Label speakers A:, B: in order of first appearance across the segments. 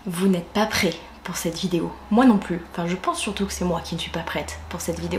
A: Vous n'êtes pas prêts pour cette vidéo. Moi non plus. Enfin, je pense surtout que c'est moi qui ne suis pas prête pour cette vidéo.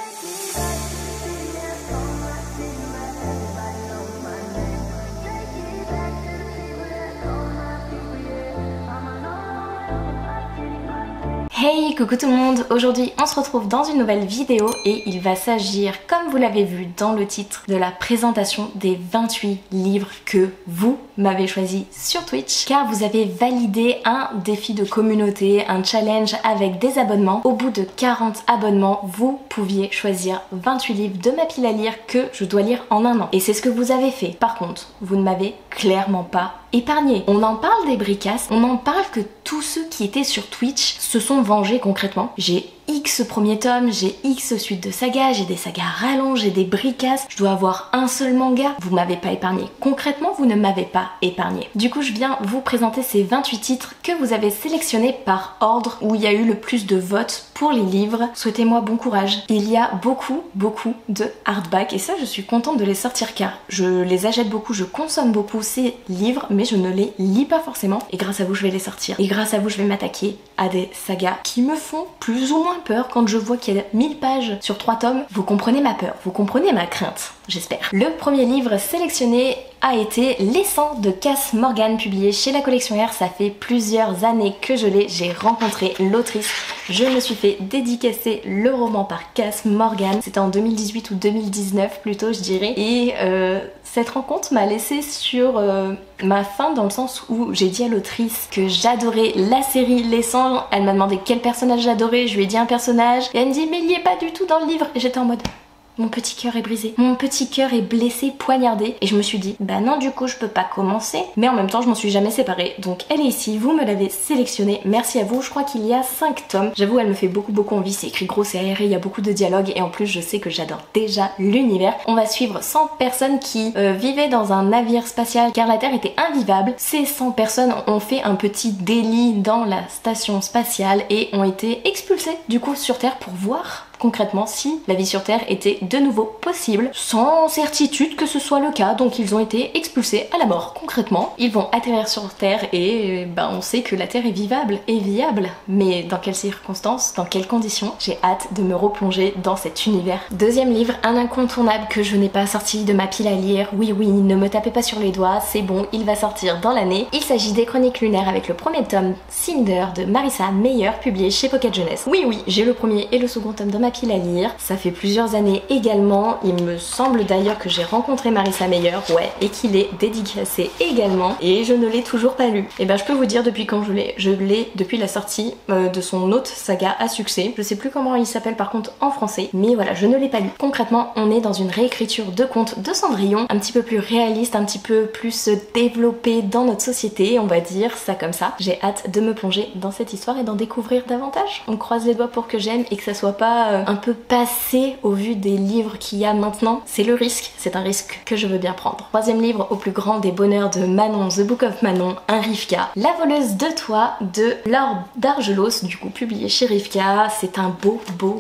A: Hey, coucou tout le monde! Aujourd'hui on se retrouve dans une nouvelle vidéo et il va s'agir, comme vous l'avez vu dans le titre, de la présentation des 28 livres que vous m'avez choisi sur Twitch, car vous avez validé un défi de communauté, un challenge avec des abonnements. Au bout de 40 abonnements, vous pouviez choisir 28 livres de ma pile à lire que je dois lire en un an. Et c'est ce que vous avez fait. Par contre, vous ne m'avez clairement pas épargné. On en parle des bricasses, on en parle que tous ceux qui étaient sur Twitch se sont vengés concrètement. J'ai X premier tome, j'ai X suite de sagas, j'ai des sagas rallonges, j'ai des bricasses, je dois avoir un seul manga. Vous m'avez pas épargné. Concrètement, vous ne m'avez pas épargné. Du coup, je viens vous présenter ces 28 titres que vous avez sélectionnés par ordre où il y a eu le plus de votes pour les livres. Souhaitez-moi bon courage. Il y a beaucoup de hardback et ça, je suis contente de les sortir car je les achète beaucoup, je consomme beaucoup ces livres, mais je ne les lis pas forcément. Et grâce à vous, je vais les sortir. Et grâce à vous, je vais m'attaquer à des sagas qui me font plus ou moins peur quand je vois qu'il y a 1000 pages sur 3 tomes. Vous comprenez ma peur, vous comprenez ma crainte, j'espère. Le premier livre sélectionné a été Les 100 de Cass Morgan, publié chez la collection R. Ça fait plusieurs années que je l'ai, j'ai rencontré l'autrice, je me suis fait dédicacer le roman par Cass Morgan. C'était en 2018 ou 2019 plutôt, je dirais. Et cette rencontre m'a laissé sur ma faim, dans le sens où j'ai dit à l'autrice que j'adorais la série Les 100. Elle m'a demandé quel personnage j'adorais, je lui ai dit un personnage et elle me dit mais il y est pas du tout dans le livre. Et j'étais en mode mon petit cœur est brisé, mon petit cœur est blessé, poignardé. Et je me suis dit, bah non, du coup je peux pas commencer. Mais en même temps je m'en suis jamais séparée. Donc elle est ici, vous me l'avez sélectionnée, merci à vous. Je crois qu'il y a 5 tomes. J'avoue, elle me fait beaucoup envie, c'est écrit gros, c'est aéré, il y a beaucoup de dialogues. Et en plus je sais que j'adore déjà l'univers. On va suivre 100 personnes qui vivaient dans un navire spatial car la Terre était invivable. Ces 100 personnes ont fait un petit délit dans la station spatiale et ont été expulsées du coup sur Terre pour voir concrètement si la vie sur Terre était de nouveau possible, sans certitude que ce soit le cas. Donc ils ont été expulsés à la mort. Concrètement, ils vont atterrir sur Terre et on sait que la Terre est vivable et viable, mais dans quelles circonstances, dans quelles conditions? J'ai hâte de me replonger dans cet univers. Deuxième livre, un incontournable que je n'ai pas sorti de ma pile à lire. Oui, ne me tapez pas sur les doigts, c'est bon, il va sortir dans l'année. Il s'agit des Chroniques lunaires avec le premier tome Cinder de Marissa Meyer, publié chez Pocket Jeunesse. Oui, j'ai le premier et le second tome dans ma pile à lire. Ça fait plusieurs années également. Il me semble d'ailleurs que j'ai rencontré Marissa Meyer, et qu'il est dédicacé également. Et je ne l'ai toujours pas lu. Et ben je peux vous dire depuis quand je l'ai depuis la sortie de son autre saga à succès. Je sais plus comment il s'appelle par contre en français, mais voilà, je ne l'ai pas lu. Concrètement, on est dans une réécriture de contes de Cendrillon, un petit peu plus réaliste, un petit peu plus développé dans notre société, on va dire ça comme ça. J'ai hâte de me plonger dans cette histoire et d'en découvrir davantage. On croise les doigts pour que j'aime et que ça soit pas un peu passé au vu des livres qu'il y a maintenant. C'est le risque, c'est un risque que je veux bien prendre. Troisième livre, Au plus grand des bonheurs de Manon, The Book of Manon, un Rivka. La voleuse de toit de Laure d'Argelos, du coup publié chez Rivka. C'est un beau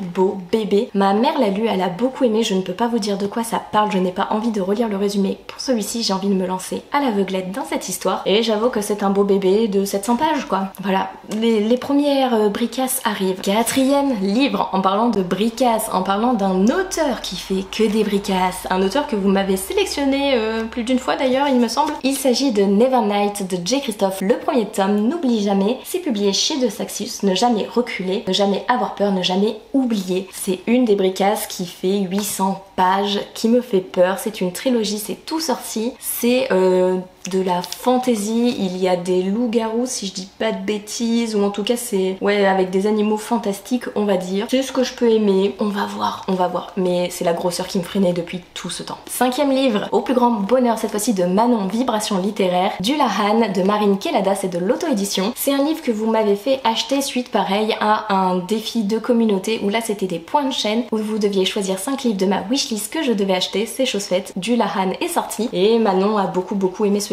A: bébé. Ma mère l'a lu, elle a beaucoup aimé, je ne peux pas vous dire de quoi ça parle, je n'ai pas envie de relire le résumé. Pour celui-ci, j'ai envie de me lancer à l'aveuglette dans cette histoire. Et j'avoue que c'est un beau bébé de 700 pages quoi. Voilà, les premières bricasses arrivent. Quatrième livre, en parlant de bricasses, en parlant d'un auteur qui fait que des bricasses, un auteur que vous m'avez sélectionné plus d'une fois d'ailleurs il me semble. Il s'agit de Nevernight de J. Christophe, le premier tome, N'oublie jamais. C'est publié chez De Saxius, ne jamais reculer, ne jamais avoir peur, ne jamais oublier. C'est une des bricasses qui fait 800 pages, qui me fait peur. C'est une trilogie, c'est tout sorti. C'est de la fantaisie, il y a des loups-garous si je dis pas de bêtises, ou en tout cas c'est avec des animaux fantastiques on va dire. C'est ce que je peux aimer, on va voir, mais c'est la grosseur qui me freinait depuis tout ce temps. Cinquième livre, Au plus grand bonheur cette fois-ci de Manon, Vibration littéraire, du Lahan de Marine Kelada, c'est de l'auto-édition. C'est un livre que vous m'avez fait acheter suite pareil à un défi de communauté où là c'était des points de chaîne où vous deviez choisir 5 livres de ma wishlist que je devais acheter. C'est chose faite, du Lahan est sorti et Manon a beaucoup aimé ce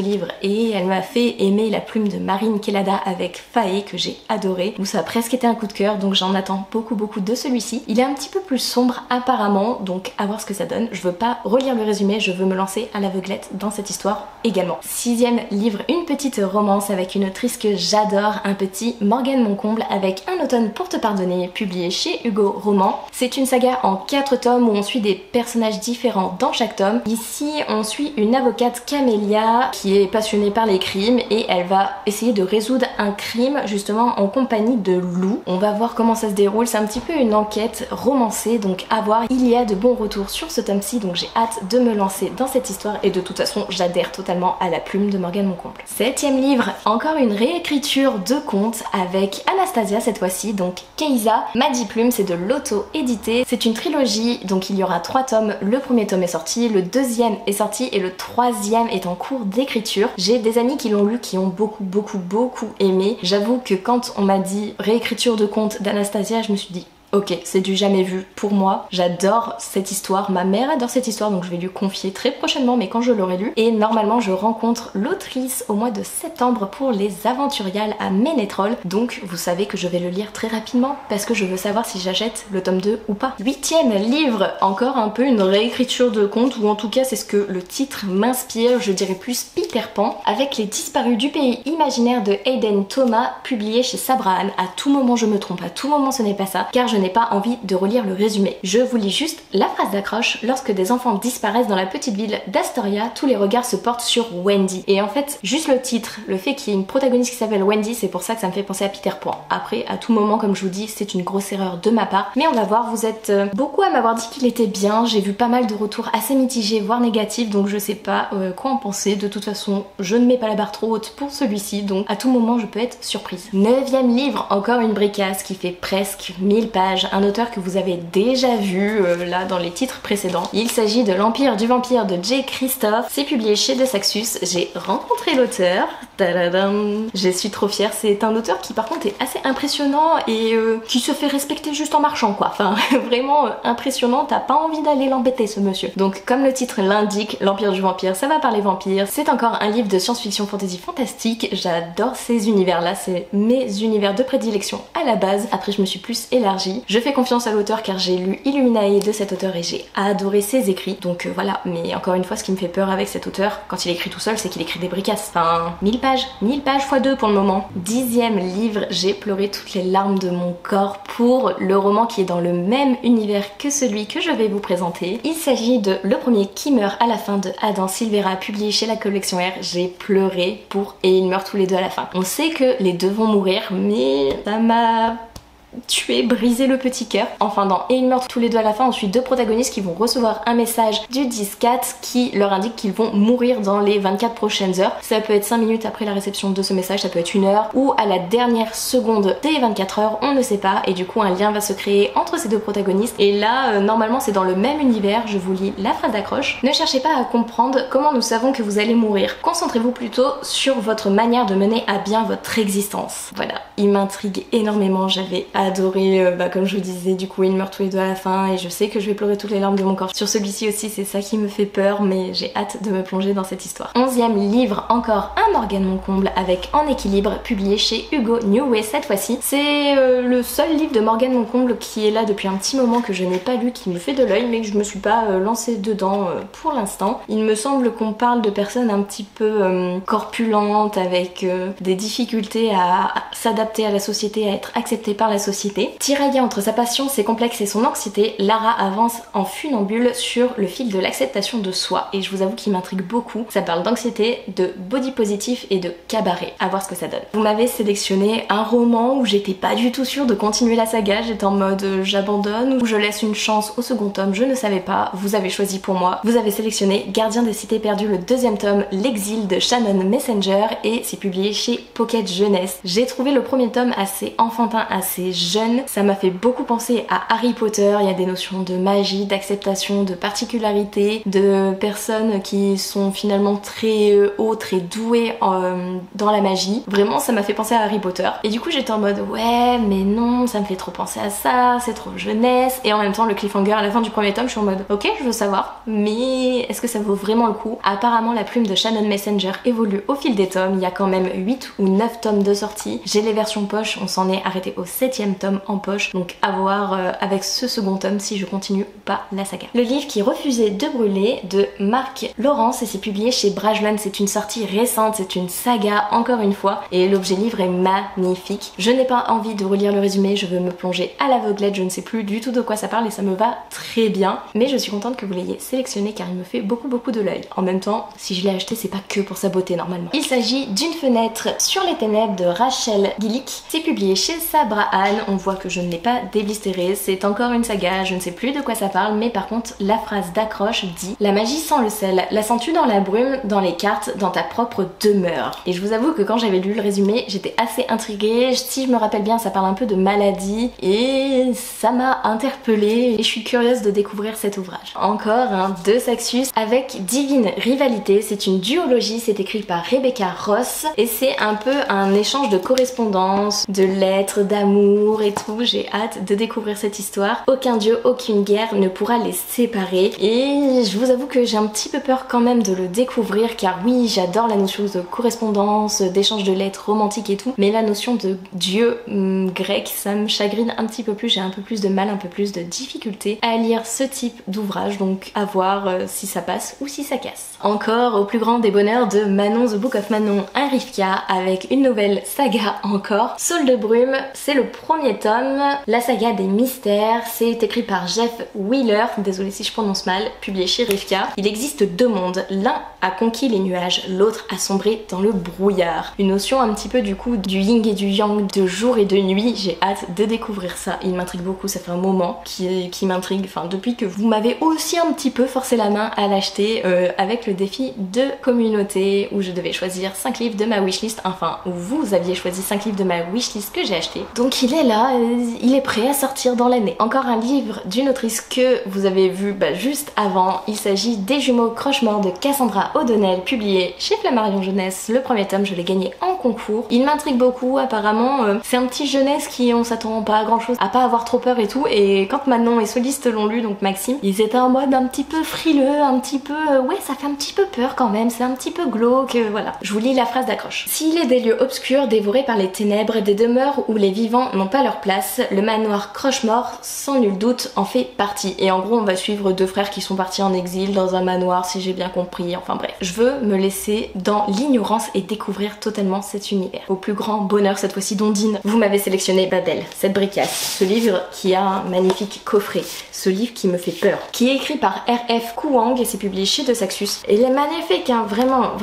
A: livre et elle m'a fait aimer La plume de Marine Kelada avec Faye que j'ai adoré, où ça a presque été un coup de cœur, donc j'en attends beaucoup de celui-ci. Il est un petit peu plus sombre apparemment, donc à voir ce que ça donne. Je veux pas relire le résumé, je veux me lancer à l'aveuglette dans cette histoire également. 6e livre, une petite romance avec une autrice que j'adore, un petit Morgane Moncomble avec Un automne pour te pardonner, publié chez Hugo Roman. C'est une saga en 4 tomes où on suit des personnages différents dans chaque tome. Ici on suit une avocate Camélia qui est passionnée par les crimes et elle va essayer de résoudre un crime justement en compagnie de Lou. On va voir comment ça se déroule, c'est un petit peu une enquête romancée, donc à voir. Il y a de bons retours sur ce tome-ci, donc j'ai hâte de me lancer dans cette histoire et de toute façon j'adhère totalement à La plume de Morgane Moncomble. 7e livre, encore une réécriture de contes avec Anastasia cette fois-ci, donc Keisa. Maddy Plume, c'est de l'auto-édité, c'est une trilogie, donc il y aura 3 tomes. Le premier tome est sorti, le deuxième est sorti et le 3e est en cours d'écriture. J'ai des amis qui l'ont lu qui ont beaucoup aimé. J'avoue que quand on m'a dit réécriture de contes d'Anastasia, je me suis dit ok, c'est du jamais vu pour moi. J'adore cette histoire, ma mère adore cette histoire, donc je vais lui confier très prochainement, mais quand je l'aurai lu. Et normalement, je rencontre l'autrice au mois de septembre pour Les Aventuriales à Ménétrol. Donc vous savez que je vais le lire très rapidement parce que je veux savoir si j'achète le tome 2 ou pas. 8e livre, encore un peu une réécriture de conte, ou en tout cas c'est ce que le titre m'inspire, je dirais plus Peter Pan, avec Les Disparus du pays imaginaire de Hayden Thomas, publié chez Sabrahan. À tout moment je me trompe, à tout moment ce n'est pas ça, car je n'ai pas envie de relire le résumé. Je vous lis juste la phrase d'accroche. Lorsque des enfants disparaissent dans la petite ville d'Astoria, tous les regards se portent sur Wendy. Et en fait, juste le titre, le fait qu'il y ait une protagoniste qui s'appelle Wendy, c'est pour ça que ça me fait penser à Peter Pan. Après, à tout moment, comme je vous dis, c'est une grosse erreur de ma part. Mais on va voir, vous êtes beaucoup à m'avoir dit qu'il était bien. J'ai vu pas mal de retours assez mitigés, voire négatifs, donc je sais pas quoi en penser. De toute façon, je ne mets pas la barre trop haute pour celui-ci, donc à tout moment, je peux être surprise. 9e livre, encore une bricasse qui fait presque 1000 pages. Un auteur que vous avez déjà vu là dans les titres précédents. Il s'agit de L'Empire du Vampire de Jay Kristoff. C'est publié chez De Saxus. J'ai rencontré l'auteur. Tadadam. Je suis trop fière. C'est un auteur qui par contre est assez impressionnant et qui se fait respecter juste en marchant quoi. Enfin vraiment impressionnant. T'as pas envie d'aller l'embêter ce monsieur. Donc comme le titre l'indique, L'Empire du Vampire, ça va parler vampires. C'est encore un livre de science-fiction fantasy fantastique. J'adore ces univers là. C'est mes univers de prédilection à la base. Après je me suis plus élargie. Je fais confiance à l'auteur car j'ai lu Illuminae de cet auteur et j'ai adoré ses écrits. Donc voilà, mais encore une fois, ce qui me fait peur avec cet auteur, quand il écrit tout seul, c'est qu'il écrit des bricasses. Enfin, 1000 pages x 2 pour le moment. 10e livre, j'ai pleuré toutes les larmes de mon corps pour le roman qui est dans le même univers que celui que je vais vous présenter. Il s'agit de Le premier qui meurt à la fin de Adam Silvera, publié chez la collection R. J'ai pleuré pour Et ils meurent tous les deux à la fin. On sait que les deux vont mourir, mais ça m'a tuer, briser le petit cœur. Enfin dans Et ils meurent tous les deux à la fin, on suit 2 protagonistes qui vont recevoir un message du 10-4 qui leur indique qu'ils vont mourir dans les 24 prochaines heures. Ça peut être 5 minutes après la réception de ce message, ça peut être 1 heure ou à la dernière seconde des 24 heures, on ne sait pas, et du coup un lien va se créer entre ces 2 protagonistes. Et là normalement c'est dans le même univers. Je vous lis la phrase d'accroche. Ne cherchez pas à comprendre comment nous savons que vous allez mourir. Concentrez-vous plutôt sur votre manière de mener à bien votre existence. Voilà, il m'intrigue énormément. J'avais adoré, comme je vous disais, du coup ils meurent tous les deux à la fin et je sais que je vais pleurer toutes les larmes de mon corps. Sur celui-ci aussi, c'est ça qui me fait peur, mais j'ai hâte de me plonger dans cette histoire. 11e livre, encore un Morgane Moncomble avec En équilibre, publié chez Hugo Newway cette fois-ci. C'est le seul livre de Morgane Moncomble qui est là depuis un petit moment, que je n'ai pas lu, qui me fait de l'œil, mais que je me suis pas lancée dedans pour l'instant. Il me semble qu'on parle de personnes un petit peu corpulentes, avec des difficultés à s'adapter à la société, à être acceptée par la société. Tiraillée entre sa passion, ses complexes et son anxiété, Lara avance en funambule sur le fil de l'acceptation de soi. Et je vous avoue qu'il m'intrigue beaucoup. Ça parle d'anxiété, de body positif et de cabaret. À voir ce que ça donne. Vous m'avez sélectionné un roman où j'étais pas du tout sûre de continuer la saga. J'étais en mode j'abandonne ou je laisse une chance au second tome. Je ne savais pas. Vous avez choisi pour moi. Vous avez sélectionné Gardien des cités perdues, le 2e tome, L'exil de Shannon Messenger, et c'est publié chez Pocket Jeunesse. J'ai trouvé le premier tome assez enfantin, assez jeune. Ça m'a fait beaucoup penser à Harry Potter. Il y a des notions de magie, d'acceptation, de particularité, de personnes qui sont finalement très hauts, très douées dans la magie. Vraiment, ça m'a fait penser à Harry Potter. Et du coup, j'étais en mode ouais, mais non, ça me fait trop penser à ça, c'est trop jeunesse. Et en même temps, le cliffhanger à la fin du premier tome, je suis en mode ok, je veux savoir, mais est-ce que ça vaut vraiment le coup? Apparemment, la plume de Shannon Messenger évolue au fil des tomes. Il y a quand même 8 ou 9 tomes de sortie. J'ai les versions poche, on s'en est arrêté au 7e tome en poche. Donc à voir avec ce second tome si je continue ou pas la saga. Le livre qui refusait de brûler de Marc Lawrence et c'est publié chez Brajlon. C'est une sortie récente, c'est une saga encore une fois et l'objet livre est magnifique. Je n'ai pas envie de relire le résumé, je veux me plonger à l'aveuglette, je ne sais plus du tout de quoi ça parle et ça me va très bien. Mais je suis contente que vous l'ayez sélectionné car il me fait beaucoup de l'œil. En même temps, si je l'ai acheté, c'est pas que pour sa beauté normalement. Il s'agit d'une fenêtre sur les ténèbres de Rachel Gillick. C'est publié chez Sabra Anne. On voit que je ne l'ai pas déblistéré. C'est encore une saga, je ne sais plus de quoi ça parle, mais par contre, la phrase d'accroche dit: la magie sans le sel, la sens-tu dans la brume, dans les cartes, dans ta propre demeure? Et je vous avoue que quand j'avais lu le résumé, j'étais assez intriguée. Si je me rappelle bien, ça parle un peu de maladie et ça m'a interpellée et je suis curieuse de découvrir cet ouvrage. Encore un de Saxus avec Divine Rivalité. C'est une duologie, c'est écrit par Rebecca Ross et c'est un peu un échange de correspondances, de lettres, d'amour et tout. J'ai hâte de découvrir cette histoire. Aucun dieu, aucune guerre ne pourra les séparer et je vous avoue que j'ai un petit peu peur quand même de le découvrir car oui, j'adore la notion de correspondance, d'échange de lettres romantiques et tout, mais la notion de dieu grec, ça me chagrine un petit peu plus. J'ai un peu plus de mal, un peu plus de difficulté à lire ce type d'ouvrage, donc à voir si ça passe ou si ça casse. Encore au plus grand des bonheurs de Manon The Book of Manon, un Rivka avec une nouvelle saga encore. Saule de brume, c'est le premier tome, la saga des mystères, c'est écrit par Jeff Wheeler, désolé si je prononce mal, publié chez Rivka. Il existe deux mondes, l'un a conquis les nuages, l'autre a sombré dans le brouillard. Une notion un petit peu du coup du yin et du yang, de jour et de nuit, j'ai hâte de découvrir ça. Il m'intrigue beaucoup, ça fait un moment qui m'intrigue, enfin depuis que vous m'avez aussi un petit peu forcé la main à l'acheter avec le défi de communauté où je devais choisir 5 livres de ma wishlist, enfin où vous aviez choisi 5 livres de ma wishlist que j'ai acheté. Donc il est là, il est prêt à sortir dans l'année. Encore un livre d'une autrice que vous avez vu juste avant, il s'agit des jumeaux Croche-Mort de Cassandra O'Donnell, publié chez Flammarion Jeunesse. Le premier tome, je l'ai gagné en concours. Il m'intrigue beaucoup, apparemment c'est un petit jeunesse qui on s'attend pas à grand chose, à pas avoir trop peur et tout, et quand Manon et Soliste l'ont lu, donc Maxime, ils étaient en mode un petit peu frileux, un petit peu ouais ça fait un petit peu peur quand même, c'est un petit peu glauque, voilà. Je vous lis la phrase d'accroche. S'il est des lieux obscurs dévorés par les ténèbres, des demeures où les vivants n'ont pas leur place, le manoir Croche-Mort sans nul doute en fait partie. Et en gros on va suivre deux frères qui sont partis en exil dans un manoir si j'ai bien compris, enfin bref. Je veux me laisser dans l'ignorance et découvrir totalement cet univers. Au plus grand bonheur cette fois-ci d'Ondine, vous m'avez sélectionné Babel, cette bricasse, ce livre qui a un magnifique coffret, ce livre qui me fait peur, qui est écrit par R.F. Kuang et c'est publié chez De Saxus. Et il est magnifique, hein, vraiment,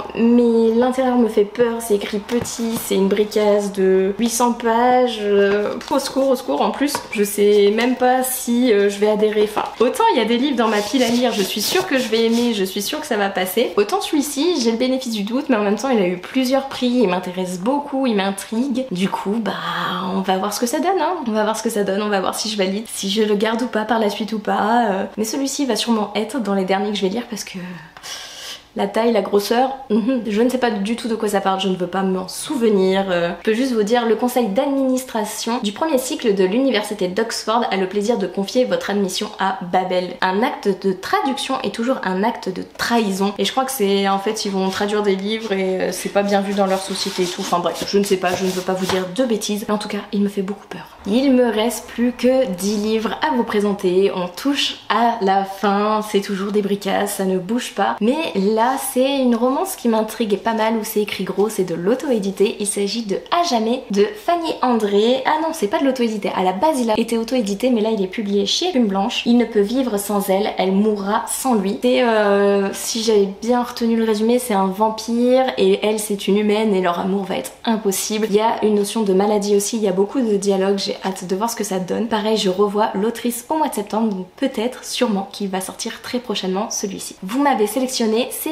A: mais l'intérieur me fait peur, c'est écrit petit, c'est une bricasse de 800 pages, au secours, en plus, je sais même pas si je vais adhérer, enfin, autant il y a des livres dans ma pile à lire, je suis sûre que je vais aimer, je suis sûre que ça va passer, autant celui-ci, j'ai le bénéfice du doute, mais en même temps il a eu plusieurs prix, il m'intéresse beaucoup, il m'intrigue, du coup, bah, on va voir ce que ça donne, hein, on va voir ce que ça donne, on va voir si je valide, si je le garde ou pas par la suite ou pas, mais celui-ci va sûrement être dans les derniers que je vais lire parce que la taille, la grosseur, je ne sais pas du tout de quoi ça parle, je ne veux pas m'en souvenir. Je peux juste vous dire, le conseil d'administration du premier cycle de l'université d'Oxford a le plaisir de confier votre admission à Babel. Un acte de traduction est toujours un acte de trahison. Et je crois que c'est, en fait, ils vont traduire des livres et c'est pas bien vu dans leur société et tout. Enfin bref, je ne sais pas, je ne veux pas vous dire de bêtises. Mais en tout cas, il me fait beaucoup peur. Il me reste plus que 10 livres à vous présenter. On touche à la fin, c'est toujours des bricasses, ça ne bouge pas. Mais là, c'est une romance qui m'intrigue pas mal où c'est écrit gros, c'est de l'auto-édité. Il s'agit de À jamais de Fanny André. Ah non, c'est pas de l'auto-édité. À la base, il a été auto-édité, mais là, il est publié chez Plume Blanche. Il ne peut vivre sans elle, elle mourra sans lui. C'est, si j'avais bien retenu le résumé, c'est un vampire et elle, c'est une humaine et leur amour va être impossible. Il y a une notion de maladie aussi, il y a beaucoup de dialogues, j'ai hâte de voir ce que ça donne. Pareil, je revois l'autrice au mois de septembre, donc peut-être, sûrement, qu'il va sortir très prochainement celui-ci. Vous m'avez sélectionné, c'est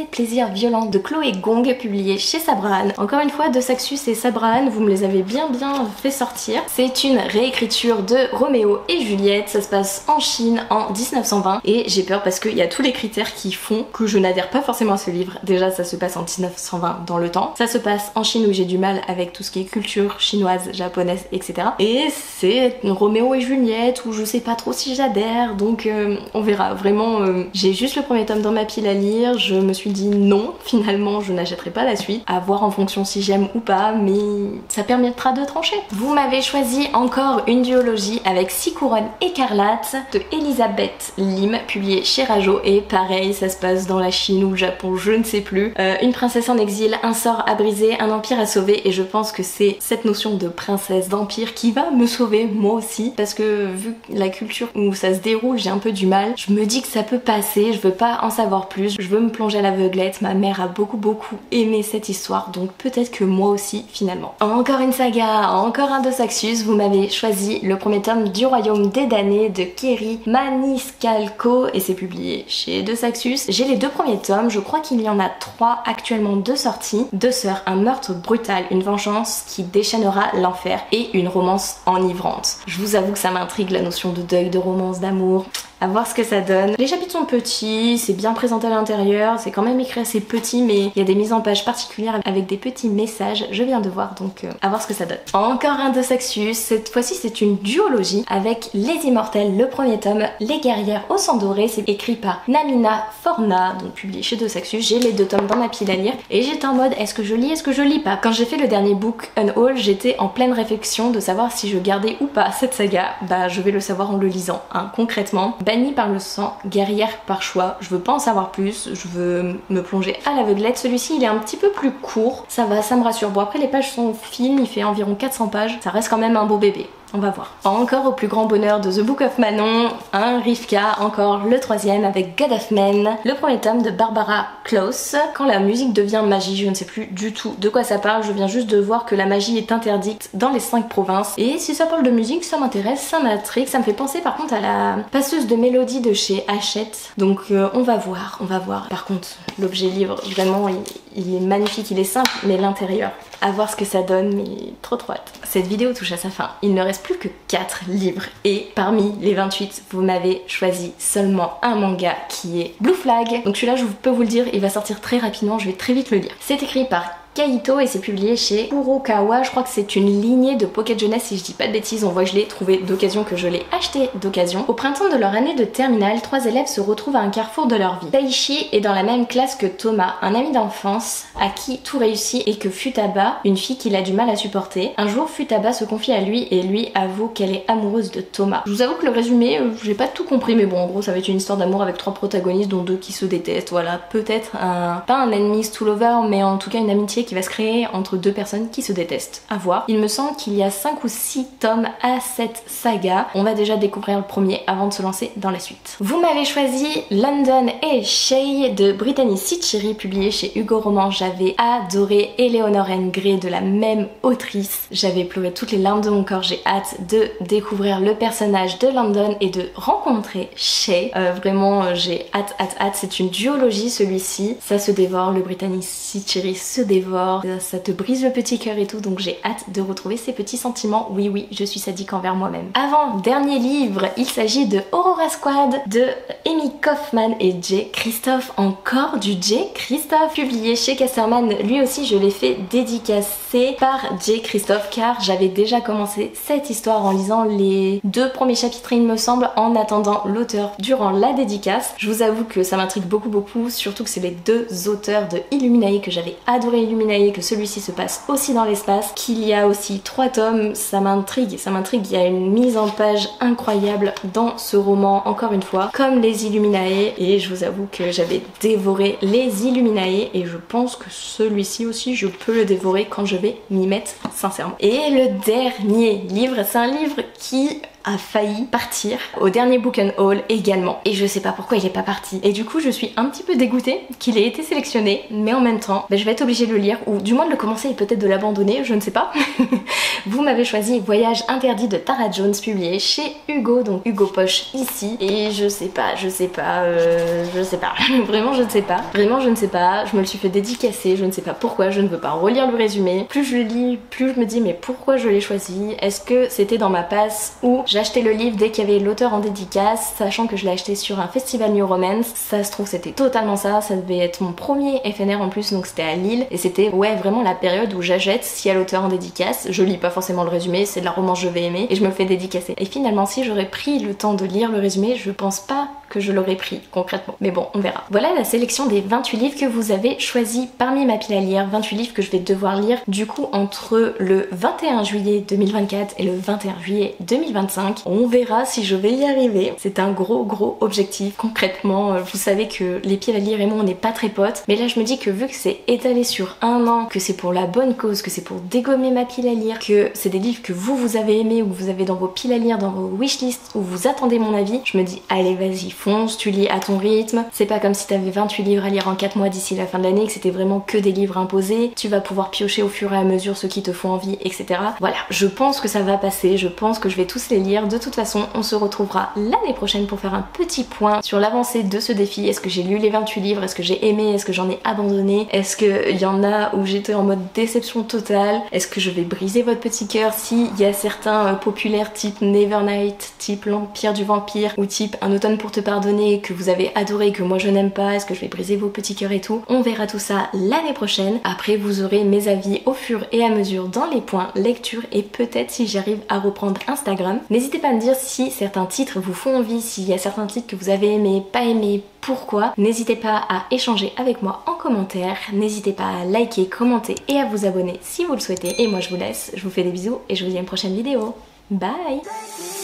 A: Ces plaisirs violents de Chloé Gong, publié chez Sabran. Encore une fois, de Saxus et Sabran, vous me les avez bien fait sortir. C'est une réécriture de Roméo et Juliette, ça se passe en Chine en 1920 et j'ai peur parce qu'il y a tous les critères qui font que je n'adhère pas forcément à ce livre. Déjà, ça se passe en 1920 dans le temps, ça se passe en Chine où j'ai du mal avec tout ce qui est culture chinoise, japonaise, etc. Et c'est Roméo et Juliette où je sais pas trop si j'adhère, donc on verra. Vraiment, j'ai juste le premier tome dans ma pile à lire, je me suis dit non, finalement je n'achèterai pas la suite, à voir en fonction si j'aime ou pas, mais ça permettra de trancher. Vous m'avez choisi encore une duologie avec 6 couronnes écarlates de Elisabeth Lim, publiée chez Rajo, et pareil, ça se passe dans la Chine ou le Japon, je ne sais plus. Une princesse en exil, un sort à briser, un empire à sauver, et je pense que c'est cette notion de princesse, d'empire qui va me sauver moi aussi, parce que vu la culture où ça se déroule, j'ai un peu du mal. Je me dis que ça peut passer, je veux pas en savoir plus, je veux me plonger à l'aveuglette. Ma mère a beaucoup aimé cette histoire, donc peut-être que moi aussi finalement. Encore une saga, encore un de Saxus. Vous m'avez choisi le premier tome du Royaume des damnés de Kerry Maniscalco et c'est publié chez De Saxus. J'ai les 2 premiers tomes, je crois qu'il y en a 3 actuellement de sortie. 2 sœurs, un meurtre brutal, une vengeance qui déchaînera l'enfer et une romance enivrante. Je vous avoue que ça m'intrigue, la notion de deuil, de romance, d'amour. À voir ce que ça donne. Les chapitres sont petits, c'est bien présenté à l'intérieur, c'est quand même écrit assez petit, mais il y a des mises en page particulières avec des petits messages, je viens de voir, donc à voir ce que ça donne. Encore un de Saxus, cette fois-ci c'est une duologie avec Les Immortels, le premier tome, Les Guerrières au sang doré, c'est écrit par Namina Forna, donc publié chez De Saxus. J'ai les 2 tomes dans ma pile à lire et j'étais en mode est-ce que je lis, est-ce que je lis pas. Quand j'ai fait le dernier book unhaul, j'étais en pleine réflexion de savoir si je gardais ou pas cette saga. Bah je vais le savoir en le lisant, hein, concrètement. Bannie par le sang, guerrière par choix, je veux pas en savoir plus, je veux me plonger à l'aveuglette. Celui-ci il est un petit peu plus court, ça va, ça me rassure. Bon après les pages sont fines, il fait environ 400 pages, ça reste quand même un beau bébé. On va voir. Encore au plus grand bonheur de The Book of Manon, un Rivka, encore le 3e avec God of Men, le premier tome de Barbara Klaus. Quand la musique devient magie, je ne sais plus du tout de quoi ça parle, je viens juste de voir que la magie est interdite dans les 5 provinces. Et si ça parle de musique, ça m'intéresse, ça m'intrigue, ça me fait penser par contre à la passeuse de mélodie de chez Hachette. Donc on va voir, on va voir. Par contre, l'objet livre, vraiment, il est magnifique, il est simple, mais l'intérieur, à voir ce que ça donne, mais trop hâte. Cette vidéo touche à sa fin, il ne reste plus que 4 livres et parmi les 28, vous m'avez choisi seulement un manga qui est Blue Flag. Donc celui-là, je peux vous le dire, il va sortir très rapidement, je vais très vite le lire. C'est écrit par Kaito et c'est publié chez Kurokawa. Je crois que c'est une lignée de Pocket Jeunesse si je dis pas de bêtises. On voit que je l'ai trouvé d'occasion, que je l'ai acheté d'occasion. Au printemps de leur année de terminale, 3 élèves se retrouvent à un carrefour de leur vie. Taishi est dans la même classe que Thomas, un ami d'enfance à qui tout réussit, et que Futaba, une fille qu'il a du mal à supporter. Un jour, Futaba se confie à lui et lui avoue qu'elle est amoureuse de Thomas. Je vous avoue que le résumé, j'ai pas tout compris, mais bon, en gros ça va être une histoire d'amour avec 3 protagonistes dont 2 qui se détestent. Voilà, peut-être pas un enemies to lover, mais en tout cas une amitié qui va se créer entre 2 personnes qui se détestent. À voir. Il me semble qu'il y a 5 ou 6 tomes à cette saga. On va déjà découvrir le premier avant de se lancer dans la suite. Vous m'avez choisi London et Shay de Brittany Sitchiri, publié chez Hugo Roman. J'avais adoré Eleanor and Grey de la même autrice. J'avais pleuré toutes les larmes de mon corps. J'ai hâte de découvrir le personnage de London et de rencontrer Shay. Vraiment, j'ai hâte. C'est une duologie celui-ci. Ça se dévore, le Brittany Sitchiri se dévore. Ça te brise le petit cœur et tout, donc j'ai hâte de retrouver ces petits sentiments. Oui, je suis sadique envers moi-même. Avant dernier livre, il s'agit de Aurora Squad de Amy Kaufman et Jay Christophe. Encore du Jay Christophe, publié chez Casterman. Lui aussi je l'ai fait dédicacer par Jay Christophe car j'avais déjà commencé cette histoire en lisant les 2 premiers chapitres il me semble, en attendant l'auteur durant la dédicace. Je vous avoue que ça m'intrigue beaucoup, surtout que c'est les 2 auteurs de Illuminae que j'avais adoré. Illuminae, que celui-ci se passe aussi dans l'espace, qu'il y a aussi 3 tomes, ça m'intrigue, il y a une mise en page incroyable dans ce roman, encore une fois, comme les Illuminae, et je vous avoue que j'avais dévoré les Illuminae, et je pense que celui-ci aussi je peux le dévorer quand je vais m'y mettre sincèrement. Et le dernier livre, c'est un livre qui a failli partir au dernier Book and Haul également. Et je sais pas pourquoi il est pas parti. Et du coup je suis un petit peu dégoûtée qu'il ait été sélectionné, mais en même temps je vais être obligée de le lire, ou du moins de le commencer et peut-être de l'abandonner, je ne sais pas. Vous m'avez choisi Voyage interdit de Tara Jones, publié chez Hugo, donc Hugo Poche ici. Et je sais pas, vraiment je ne sais pas. Vraiment je ne sais pas, je me le suis fait dédicacer, je ne sais pas pourquoi, je ne veux pas relire le résumé. Plus je le lis, plus je me dis mais pourquoi je l'ai choisi? Est-ce que c'était dans ma passe ou j'achetais le livre dès qu'il y avait l'auteur en dédicace, sachant que je l'ai acheté sur un festival New Romance? Ça se trouve c'était totalement ça devait être mon premier FNR en plus, donc c'était à Lille, et c'était ouais vraiment la période où j'achète s'il y a l'auteur en dédicace. Je lis pas forcément le résumé, c'est de la romance je vais aimer, et je me le fais dédicacer. Et finalement si j'aurais pris le temps de lire le résumé, je pense pas que je l'aurais pris concrètement. Mais bon, on verra. Voilà la sélection des 28 livres que vous avez choisis parmi ma pile à lire. 28 livres que je vais devoir lire du coup entre le 21 juillet 2024 et le 21 juillet 2025. On verra si je vais y arriver. C'est un gros objectif. Concrètement, vous savez que les piles à lire et moi on n'est pas très potes. Mais là je me dis que vu que c'est étalé sur un an, que c'est pour la bonne cause, que c'est pour dégommer ma pile à lire, que c'est des livres que vous avez aimés ou que vous avez dans vos piles à lire, dans vos wishlists, où vous attendez mon avis, je me dis allez vas-y, fonce, tu lis à ton rythme. C'est pas comme si t'avais 28 livres à lire en 4 mois d'ici la fin de l'année, que c'était vraiment que des livres imposés. Tu vas pouvoir piocher au fur et à mesure ceux qui te font envie, etc. Voilà, je pense que ça va passer, je pense que je vais tous les lire. De toute façon, on se retrouvera l'année prochaine pour faire un petit point sur l'avancée de ce défi. Est-ce que j'ai lu les 28 livres? Est-ce que j'ai aimé? Est-ce que j'en ai abandonné? Est-ce qu'il y en a où j'étais en mode déception totale? Est-ce que je vais briser votre petit cœur s'il y a certains populaires type Nevernight, type L'Empire du Vampire ou type Un automne pour te pardonner que vous avez adoré, que moi je n'aime pas? Est-ce que je vais briser vos petits cœurs et tout? On verra tout ça l'année prochaine. Après vous aurez mes avis au fur et à mesure dans les points lecture, et peut-être si j'arrive à reprendre Instagram. N'hésitez pas à me dire si certains titres vous font envie, s'il y a certains titres que vous avez aimé, pas aimé, pourquoi. N'hésitez pas à échanger avec moi en commentaire, n'hésitez pas à liker, commenter et à vous abonner si vous le souhaitez. Et moi je vous laisse, je vous fais des bisous et je vous dis à une prochaine vidéo. Bye!